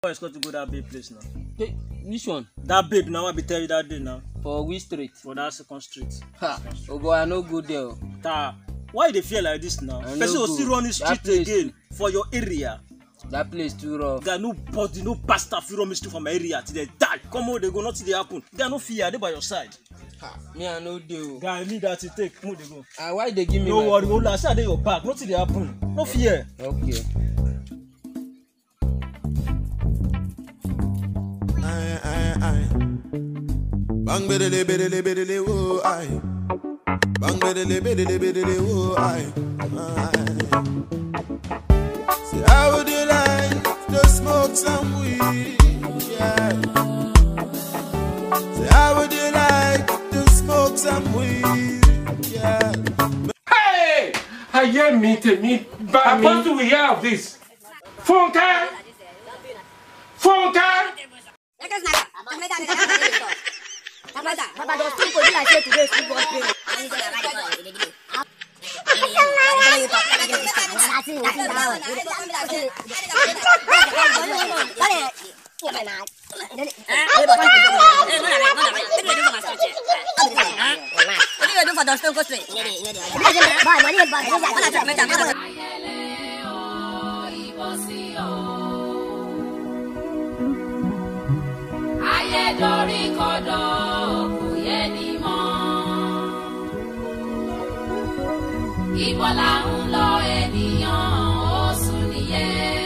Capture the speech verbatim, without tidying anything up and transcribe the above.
Boys got to go that babe place now. Hey, which one? That babe now I be tell you that day now. For which street? For that second street. Ha! Oh boy, I no go there. Ta. Why they feel like this now? I Person no will go. still run the That street place again for your area. That place too rough. There are nobody, no pastor fit run me street for my area till they die. Come on, they go, nothing they happen. They are no fear, they by your side. Ha! Me I no dey. Guy, me that you take, move they go. Ah, why they give me? No my worry, phone? hold on, I say they your back, nothing they happen. No fear. Okay. Aye, aye, aye. Bang bedele bedele bedele wo aye. Bang bedele bedele bedele wo aye. Aye. Say how would you like to smoke some weed? Yeah. Say how would you like to smoke some weed? Yeah. Hey! I hear me, me, me. Supposed to hear of this. Funka! Funka! Papa does think for like say today school bus pay. Ayédorí kodò kò yé ni mọ́. Ibo là ń lọ ènìyàn ó sùn nìyẹn.